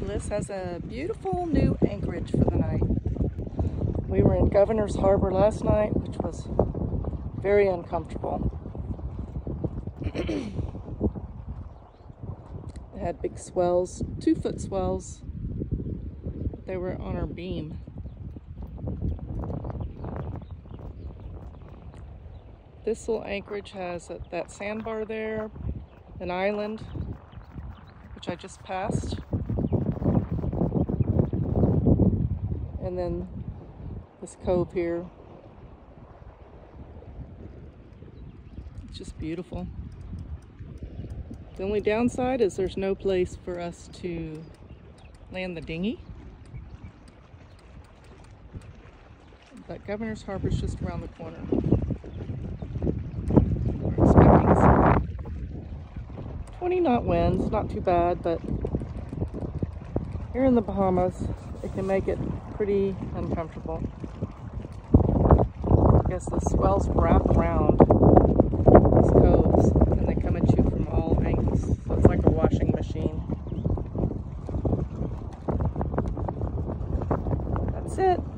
Bliss has a beautiful new anchorage for the night. We were in Governor's Harbor last night, which was very uncomfortable. It had big swells, 2-foot swells. They were on our beam. This little anchorage has that sandbar there, an island, which I just passed, and then this cove here. It's just beautiful. The only downside is there's no place for us to land the dinghy. But Governor's Harbor is just around the corner. We're expecting some 20-knot winds, not too bad, but here in the Bahamas, it can make it pretty uncomfortable. I guess the swells wrap around these coves and they come at you from all angles. So it's like a washing machine. That's it.